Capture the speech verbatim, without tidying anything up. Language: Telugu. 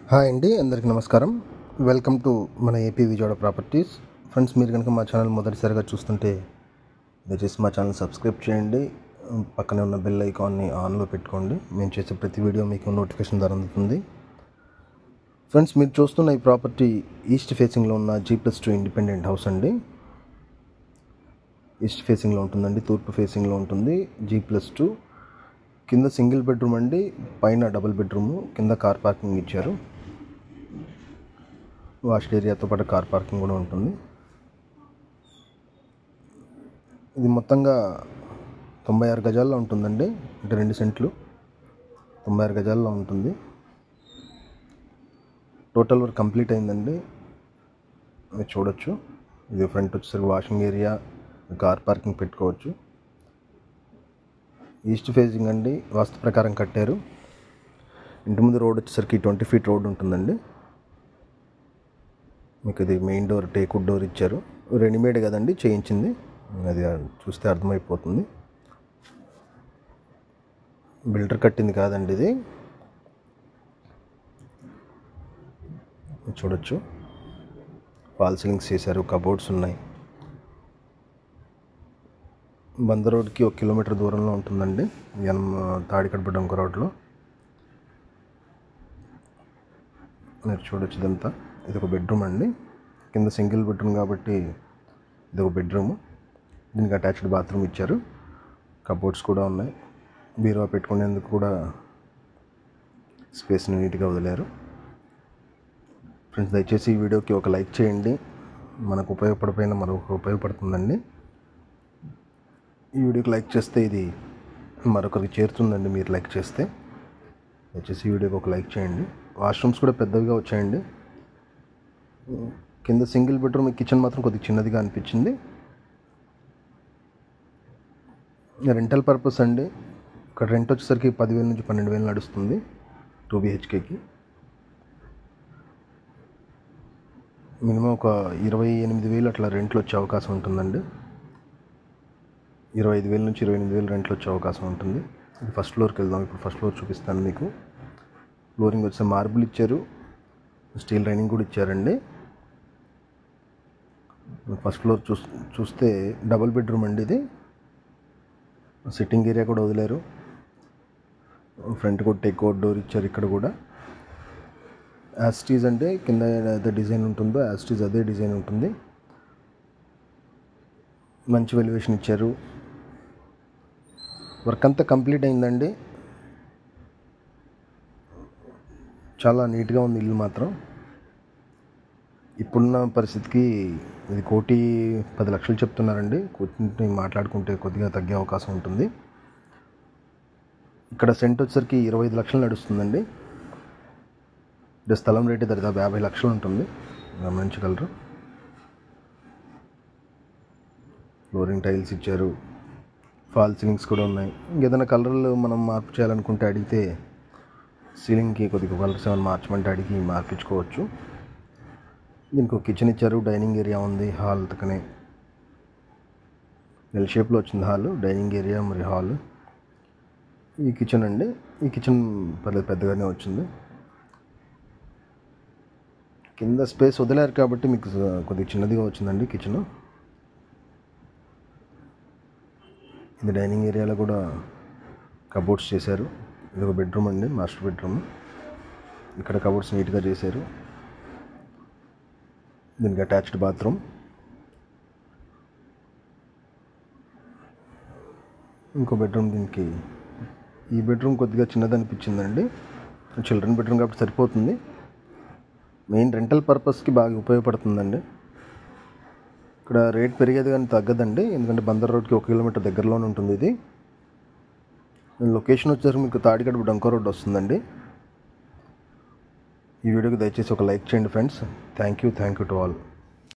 హాయ్ అండి, అందరికీ నమస్కారం. వెల్కమ్ టు మన ఏపీ విజయవాడ ప్రాపర్టీస్. ఫ్రెండ్స్, మీరు కనుక మా ఛానల్ మొదటిసారిగా చూస్తుంటే దయచేసి మా ఛానల్ సబ్స్క్రైబ్ చేయండి. పక్కనే ఉన్న బెల్ ఐకాన్ని ఆన్లో పెట్టుకోండి. మేము చేసే ప్రతి వీడియో మీకు నోటిఫికేషన్ ద్వారా అందుతుంది. ఫ్రెండ్స్, మీరు చూస్తున్న ఈ ప్రాపర్టీ ఈస్ట్ ఫేసింగ్లో ఉన్న G plus two independent house అండి. ఈస్ట్ ఫేసింగ్లో ఉంటుందండి, తూర్పు ఫేసింగ్లో ఉంటుంది. జీ ప్లస్ టూ కింద సింగిల్ బెడ్రూమ్ అండి, పైన డబుల్ బెడ్రూము, కింద కార్ పార్కింగ్ ఇచ్చారు. వాష్ ఏరియాతో పాటు కార్ పార్కింగ్ కూడా ఉంటుంది. ఇది మొత్తంగా తొంభై ఆరు గజాల్లో ఉంటుందండి, అంటే రెండు సెంట్లు తొంభై ఆరు గజాల్లో ఉంటుంది. టోటల్ వర్క్ కంప్లీట్ అయిందండి, మీరు చూడొచ్చు. ఇది ఫ్రంట్ వచ్చేసరికి వాషింగ్ ఏరియా, కార్ పార్కింగ్ పెట్టుకోవచ్చు. ఈస్ట్ ఫేసింగ్ అండి, వాస్తు ప్రకారం కట్టారు. ఇంటి ముందు రోడ్ వచ్చేసరికి ట్వంటీ ఫీట్ రోడ్ ఉంటుందండి. మీకు ఇది మెయిన్ డోర్ టేకుడ్ డోర్ ఇచ్చారు. రెడీమేడ్ కదండి, చేయించింది, అది చూస్తే అర్థమైపోతుంది. బిల్డర్ కట్టింది కాదండి ఇది. చూడొచ్చు, ఫాల్ సీలింగ్స్ చేశారు, కబోర్డ్స్ ఉన్నాయి. బందర్ రోడ్కి ఒక కిలోమీటర్ దూరంలో ఉంటుందండి, ఎనం తాడికడప డొంక రోడ్లో. మీరు చూడొచ్చు ఇదంతా. ఇది ఒక బెడ్రూమ్ అండి, కింద సింగిల్ బెడ్రూమ్ కాబట్టి ఇది ఒక బెడ్రూము. దీనికి అటాచ్డ్ బాత్రూమ్ ఇచ్చారు, కబోర్డ్స్ కూడా ఉన్నాయి. బీరువా పెట్టుకునేందుకు కూడా స్పేస్ని నీట్గా వదిలారు. ఫ్రెండ్స్, దయచేసి ఈ వీడియోకి ఒక లైక్ చేయండి, మనకు ఉపయోగపడిపోయిన మరొక ఉపయోగపడుతుందండి. ఈ వీడియోకి లైక్ చేస్తే ఇది మరొకరికి చేరుతుందండి. మీరు లైక్ చేస్తే దయచేసి ఈ వీడియోకి ఒక లైక్ చేయండి. వాష్రూమ్స్ కూడా పెద్దవిగా వచ్చాయండి. కింద సింగిల్ బెడ్రూమ్, కిచెన్ మాత్రం కొద్దిగా చిన్నదిగా అనిపించింది. రెంటల్ పర్పస్ అండి. ఇక్కడ రెంట్ వచ్చేసరికి పదివేల నుంచి పన్నెండు వేలు నడుస్తుంది టూ బిహెచ్కేకి. మినిమం ఒక ఇరవై ఎనిమిది వేలు అట్లా రెంట్లు వచ్చే అవకాశం ఉంటుందండి. ఇరవై ఐదు వేల నుంచి ఇరవై ఎనిమిది వేలు రెంట్లు వచ్చే అవకాశం ఉంటుంది. ఇది ఫస్ట్ ఫ్లోర్కి వెళ్దాం. ఇప్పుడు ఫస్ట్ ఫ్లోర్ చూపిస్తాను మీకు. ఫ్లోరింగ్ వచ్చే మార్బుల్ ఇచ్చారు, స్టీల్ లైనింగ్ కూడా ఇచ్చారండి. ఫస్ట్ ఫ్లోర్ చూ చూస్తే డబుల్ బెడ్రూమ్ అండి ఇది. సిట్టింగ్ ఏరియా కూడా వదిలేరు. ఫ్రంట్ కూడా టేక్అవుట్ డోర్ ఇచ్చారు. ఇక్కడ కూడా యాస్టీజ్ అంటే కింద ఏదైతే డిజైన్ ఉంటుందో యాస్టీజ్ అదే డిజైన్ ఉంటుంది. మంచి వెలివేషన్ ఇచ్చారు. వర్క్ అంతా కంప్లీట్ అయిందండి. చాలా నీట్గా ఉంది ఇల్లు మాత్రం. ఇప్పుడున్న పరిస్థితికి ఇది కోటి పది లక్షలు చెప్తున్నారండి. కోటి మాట్లాడుకుంటే కొద్దిగా తగ్గే అవకాశం ఉంటుంది. ఇక్కడ సెంట్ వచ్చేసరికి ఇరవై ఐదు లక్షలు నడుస్తుందండి. అంటే స్థలం రేటు దరిదాపు యాభై లక్షలు ఉంటుంది, గమనించగలరు. ఫ్లోరింగ్ టైల్స్ ఇచ్చారు, ఫాల్ సీలింగ్స్ కూడా ఉన్నాయి. ఇంకేదైనా కలర్లు మనం మార్పు చేయాలనుకుంటే అడిగితే సీలింగ్కి కొద్దిగా కలర్స్ ఏమైనా మార్చమంటే అడిగి మార్పించుకోవచ్చు. దీనికి ఒక కిచెన్ ఇచ్చారు, డైనింగ్ ఏరియా ఉంది, హాల్ తక్కనే ఎల్ షేప్లో వచ్చింది హాల్, డైనింగ్ ఏరియా మరి హాల్. ఈ కిచెన్ అండి, ఈ కిచెన్ పర్లేదు పెద్దగానే వచ్చింది. కింద స్పేస్ వదిలేరు కాబట్టి మీకు కొద్దిగా చిన్నదిగా వచ్చిందండి కిచెన్. ఇది డైనింగ్ ఏరియాలో కూడా కబోర్డ్స్ చేశారు. ఇది ఒక బెడ్రూమ్ అండి, మాస్టర్ బెడ్రూమ్. ఇక్కడ కబోర్డ్స్ నీట్గా చేశారు. దీనికి అటాచ్డ్ బాత్రూమ్. ఇంకో బెడ్రూమ్ దీనికి. ఈ బెడ్రూమ్ కొద్దిగా చిన్నది అనిపించిందండి. చిల్డ్రన్ బెడ్రూమ్ కాబట్టి సరిపోతుంది. మెయిన్ రెంటల్ పర్పస్కి బాగా ఉపయోగపడుతుందండి. ఇక్కడ రేట్ పెరిగేది కానీ తగ్గదండి, ఎందుకంటే బందర్ రోడ్కి ఒక కిలోమీటర్ దగ్గరలోనే ఉంటుంది ఇది. లొకేషన్ వచ్చేసరికి మీకు తాడికడప డొంక రోడ్ వస్తుందండి. ఈ వీడియోకి దయచేసి ఒక లైక్ చేయండి friends. Thank you thank you to all.